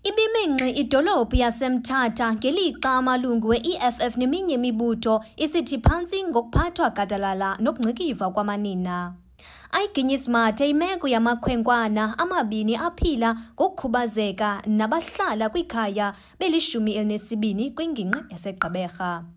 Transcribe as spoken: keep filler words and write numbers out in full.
Ibiminxi idolophu yaseMthatha ngelixa amalungu we-E F F neminye imibutho isithi phantsi ngokuphathwa gadalala nokungcikiva kwamanina. Ayiginyisimathe imeko yamakhwenkwana amabini aphila ngokukhubazeka nabahlala kwikhaya belishumi elinesibini kwingingqi yaseGqeberha.